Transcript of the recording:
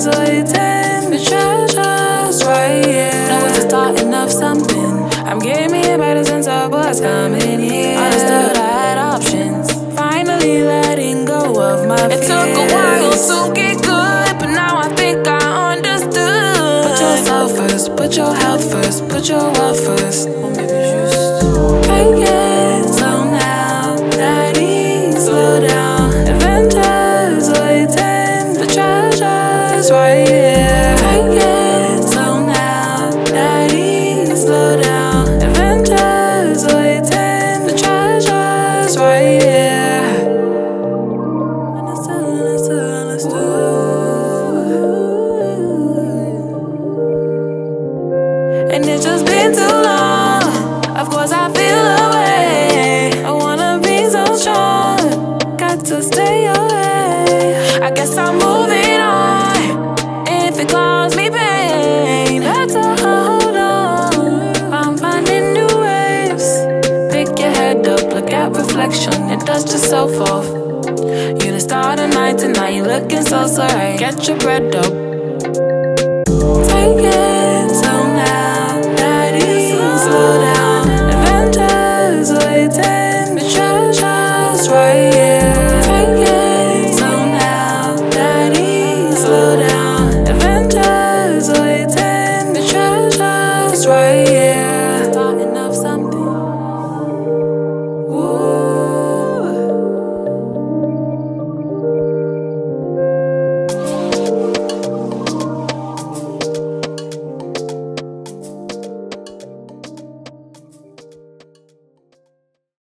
waiting, the treasure's right here. Know it's the starting of something. I'm getting me a better sense of what's coming here. Understood I had options, finally letting go of my fears. It took a while to get good, but now I think I understood. Put yourself first, put your health first, put your wealth first. Or maybe just take it slow now, daddy, slow down. Adventures waiting, the treasure's right here. Take it slow now, daddy, slow down. Adventures waiting, the treasure's right here. Understood. And it's just been too long. Of course I feel away. I wanna be so strong. Got to stay away. I guess I'm moving on. If it caused me pain, had to hold on. I'm finding new waves. Pick your head up, look at reflection, and dust yourself off. You the start of night tonight, you looking so right. Get your bread up. Take it slow now, daddy, slow down. Adventures waiting, the treasure's right.